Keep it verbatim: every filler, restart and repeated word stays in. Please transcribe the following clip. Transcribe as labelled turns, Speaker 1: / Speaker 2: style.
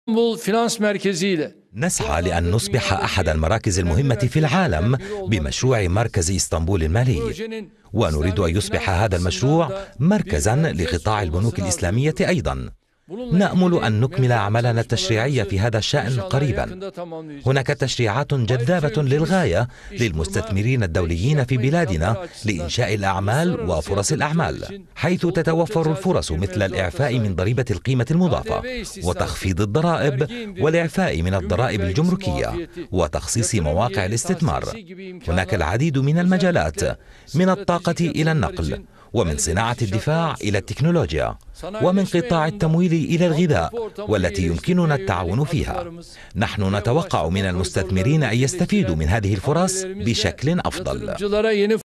Speaker 1: نسعى لأن نصبح أحد المراكز المهمة في العالم بمشروع مركز إسطنبول المالي، ونريد أن يصبح هذا المشروع مركزا لقطاع البنوك الإسلامية أيضا. نأمل أن نكمل أعمالنا التشريعية في هذا الشأن قريبا. هناك تشريعات جذابة للغاية للمستثمرين الدوليين في بلادنا لإنشاء الأعمال وفرص الأعمال، حيث تتوفر الفرص مثل الإعفاء من ضريبة القيمة المضافة وتخفيض الضرائب والإعفاء من الضرائب الجمركية وتخصيص مواقع الاستثمار. هناك العديد من المجالات، من الطاقة إلى النقل، ومن صناعة الدفاع إلى التكنولوجيا، ومن قطاع التمويل إلى الغذاء، والتي يمكننا التعاون فيها. نحن نتوقع من المستثمرين أن يستفيدوا من هذه الفرص بشكل أفضل.